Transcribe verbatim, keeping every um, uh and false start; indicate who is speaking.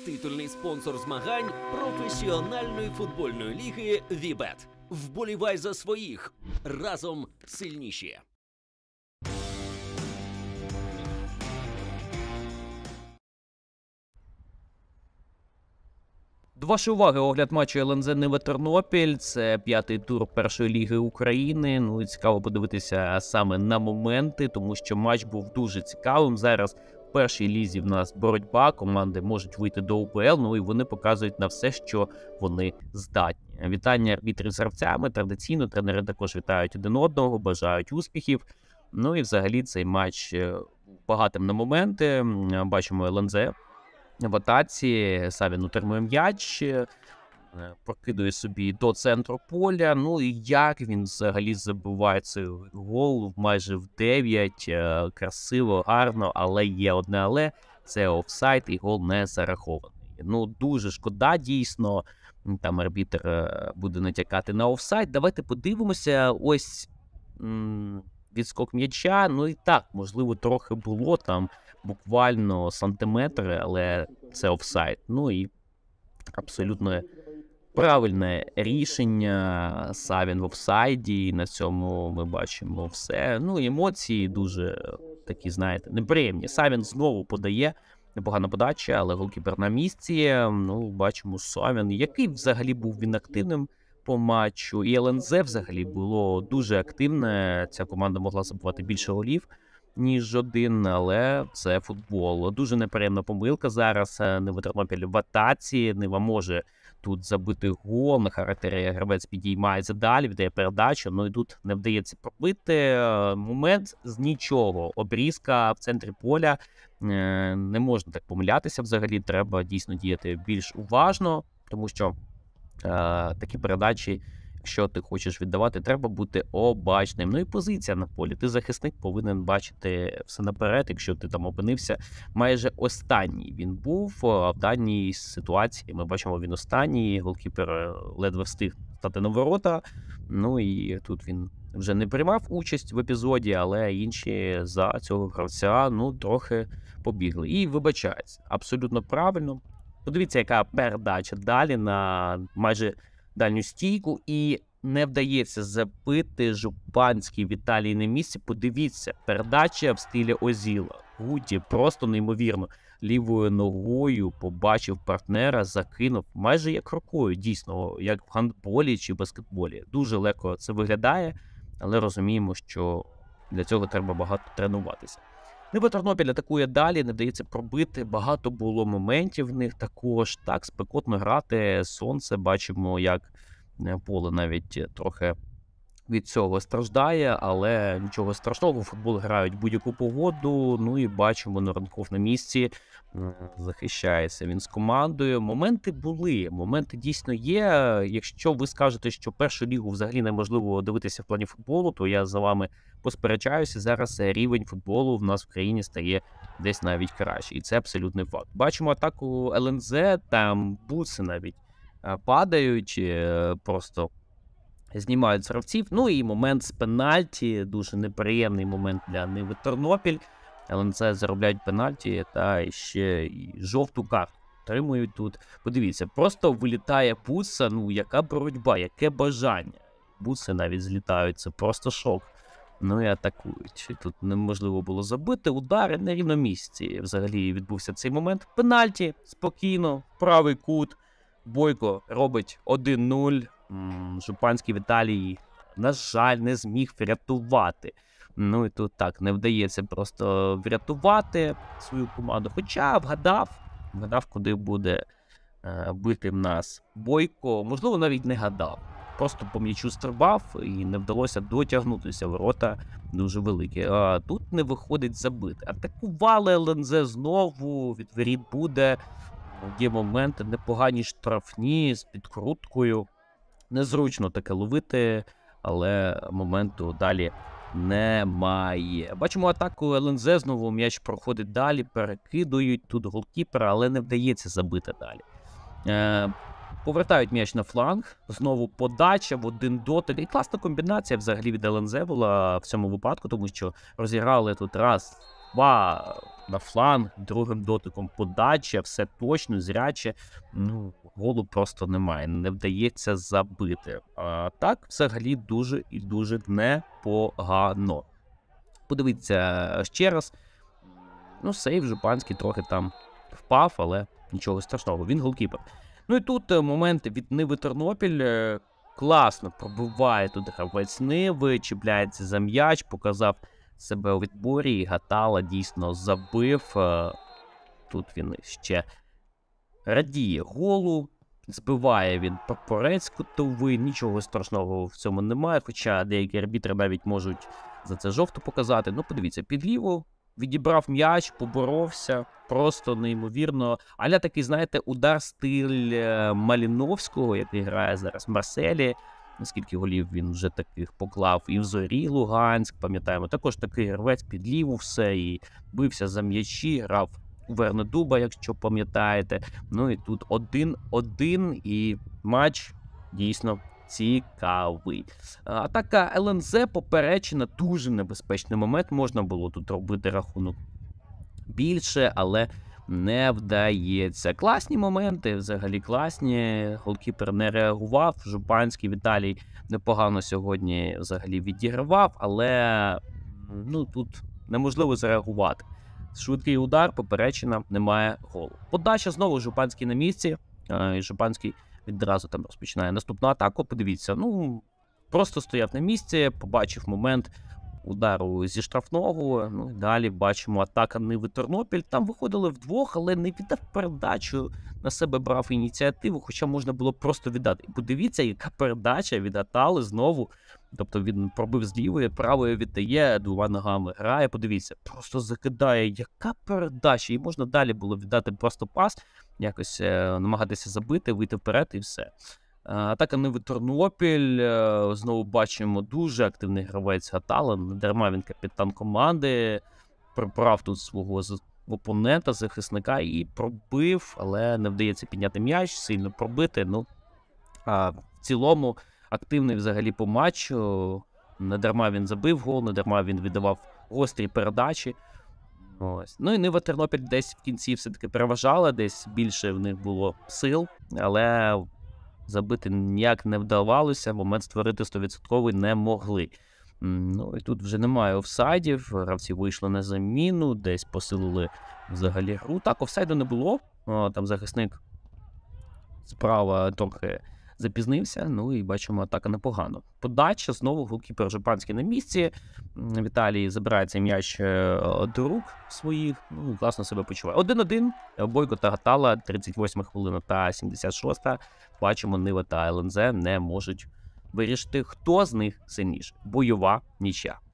Speaker 1: Титульний спонсор змагань професіональної футбольної ліги «Вібет». Вболівай за своїх. Разом сильніші.
Speaker 2: До вашої уваги огляд матчу ел ен зет Нива Тернопіль. Це п'ятий тур першої ліги України. Ну і цікаво подивитися саме на моменти, тому що матч був дуже цікавим. Зараз в першій лізі в нас боротьба, команди можуть вийти до у пе ел, ну і вони показують на все, що вони здатні. Вітання арбітрів з гравцями. Традиційно тренери також вітають один одного, бажають успіхів. Ну і взагалі цей матч багатим на моменти. Бачимо ел ен зет в атаці, Савін утримує м'яч, прокидує собі до центру поля. Ну і як він взагалі забиває цей гол майже в дев'ять. Красиво, гарно, але є одне але. Це офсайд і гол не зарахований. Ну дуже шкода, дійсно. Там арбітр буде натякати на офсайд. Давайте подивимося. Ось м- відскок м'яча. Ну і так, можливо, трохи було там. Буквально сантиметри, але це офсайд. Ну і абсолютно правильне рішення. Савін в офсайді, і на цьому ми бачимо все. Ну, емоції дуже такі, знаєте, неприємні. Савін знову подає, непогана подача, але голкіпер на місці. Ну, бачимо Савін, який взагалі був він активним по матчу. І ел ен зет взагалі було дуже активне. Ця команда могла забувати більше голів ніж один, але це футбол. Дуже неприємна помилка зараз. Нива Тернопіль в атаці. Нива може тут забити гол. На характері гравець підіймається далі, віддає передачу. Ну і тут не вдається пробити. Момент з нічого. Обрізка в центрі поля. Не можна так помилятися взагалі. Треба дійсно діяти більш уважно, тому що е, такі передачі, якщо ти хочеш віддавати, треба бути обачним. Ну і позиція на полі. Ти захисник повинен бачити все наперед, якщо ти там опинився. Майже останній він був. А в даній ситуації ми бачимо, він останній. Голкіпер ледве встиг стати на ворота. Ну і тут він вже не приймав участь в епізоді, але інші за цього гравця, ну, трохи побігли. І вибачається. Абсолютно правильно. Подивіться, яка передача далі на майже дальню стійку, і не вдається забити. Жупанський Віталій на місці. Подивіться, передача в стилі Озіла. Гуді просто неймовірно. Лівою ногою побачив партнера, закинув майже як рукою, дійсно, як в гандболі чи баскетболі. Дуже легко це виглядає, але розуміємо, що для цього треба багато тренуватися. Нива Тернопіль атакує далі, не вдається пробити, багато було моментів в них також, так, спекотно грати, сонце, бачимо, як поле навіть трохи від цього страждає, але нічого страшного, футбол грають будь-яку погоду, ну і бачимо, Норанков на місці, захищається він з командою. Моменти були, моменти дійсно є. Якщо ви скажете, що першу лігу взагалі неможливо дивитися в плані футболу, то я за вами посперечаюся. Зараз рівень футболу в нас в країні стає десь навіть краще, і це абсолютний факт. Бачимо атаку ел ен зет, там буси навіть падають, просто знімають з гравців. Ну і момент з пенальті, дуже неприємний момент для Ниви Тернопіль. ел ен зет заробляють пенальті та ще і жовту карту отримують тут. Подивіться, просто вилітає Буса, ну яка боротьба, яке бажання. Буси навіть злітають, це просто шок. Ну і атакують. Тут неможливо було забити, удари на рівному місці. Взагалі відбувся цей момент. Пенальті, спокійно, правий кут. Бойко робить один нуль. Жупанський Віталій, на жаль, не зміг врятувати. Ну і тут так, не вдається просто врятувати свою команду. Хоча вгадав, вгадав, куди буде е, бити в нас Бойко. Можливо, навіть не гадав. Просто по м'ячу стрибав і не вдалося дотягнутися. Ворота дуже великі. А тут не виходить забити. Атакували ел ен зет знову, від воріт буде. Є моменти непогані штрафні з підкруткою. Незручно таке ловити, але моменту далі немає. Бачимо атаку ел ен зет, знову м'яч проходить далі, перекидують тут голкіпера, але не вдається забити далі. Е, повертають м'яч на фланг, знову подача в один дотик. І класна комбінація взагалі від ел ен зет була в цьому випадку, тому що розіграли тут раз, два, на фланг, другим дотиком подача, все точно, зряче. Ну, голу просто немає, не вдається забити. А так, взагалі, дуже і дуже непогано. Подивіться ще раз. Ну, сейв Жупанський трохи там впав, але нічого страшного, він голкіпер. Ну і тут момент від Ниви Тернопіль. Класно пробиває тут гравець Ниви, чіпляється за м'яч, показав себе у відборі, і Гатала дійсно забив. Тут він ще радіє голу, збиває він прапорець кутовий, нічого страшного в цьому немає, хоча деякі арбітри навіть можуть за це жовту показати. Ну, подивіться, під ліву відібрав м'яч, поборовся, просто неймовірно. Аля такий, знаєте, удар стиль Маліновського, який грає зараз в Марселі. Наскільки голів він вже таких поклав і в Зорі Луганськ, пам'ятаємо, також такий гравець під ліву все, і бився за м'ячі, грав у Вернедуба, якщо пам'ятаєте. Ну і тут один-один, і матч дійсно цікавий. Атака ел ен зет поперечена, дуже небезпечний момент, можна було тут робити рахунок більше, але не вдається. Класні моменти, взагалі класні. Голкіпер не реагував. Жупанський Віталій непогано сьогодні взагалі відігравав, але ну тут неможливо зареагувати. Швидкий удар, поперечина, немає голу. Подача знову Жупанський на місці. І Жупанський відразу там розпочинає наступну атаку. Подивіться, ну просто стояв на місці, побачив момент удару зі штрафного. Ну і далі бачимо атака Ниви Тернопіль. Там виходили вдвох, але не віддав передачу, на себе брав ініціативу, хоча можна було просто віддати. І подивіться, яка передача від Гатали знову. Тобто він пробив з лівої, правою віддає, двома ногами грає. Подивіться, просто закидає. Яка передача? І можна далі було віддати просто пас, якось е, намагатися забити, вийти вперед і все. Атака Ниви Тернопіль. Знову бачимо дуже активний гравець Гатала. Не дарма він капітан команди. Приправ тут свого опонента, захисника і пробив, але не вдається підняти м'яч, сильно пробити. Ну, а в цілому активний взагалі по матчу. Не дарма він забив гол, не дарма він віддавав гострі передачі. Ось. Ну і Нива Тернопіль десь в кінці все-таки переважала, десь більше в них було сил, але забити ніяк не вдавалося, момент створити сто відсотків не могли. Ну і тут вже немає офсайдів, гравці вийшли на заміну, десь посилили взагалі гру. Так, офсайду не було, о, там захисник справа трохи запізнився, ну і бачимо, атака непогано. Подача, знову голкіпер Жупанський на місці, Віталій забирає цей м'яч до рук своїх, ну класно себе почуває. один-один, Бойко та Гатала, тридцять восьма хвилина та сімдесят шоста. Бачимо, Нива та ел ен зет не можуть вирішити, хто з них сильніше. Бойова нічия.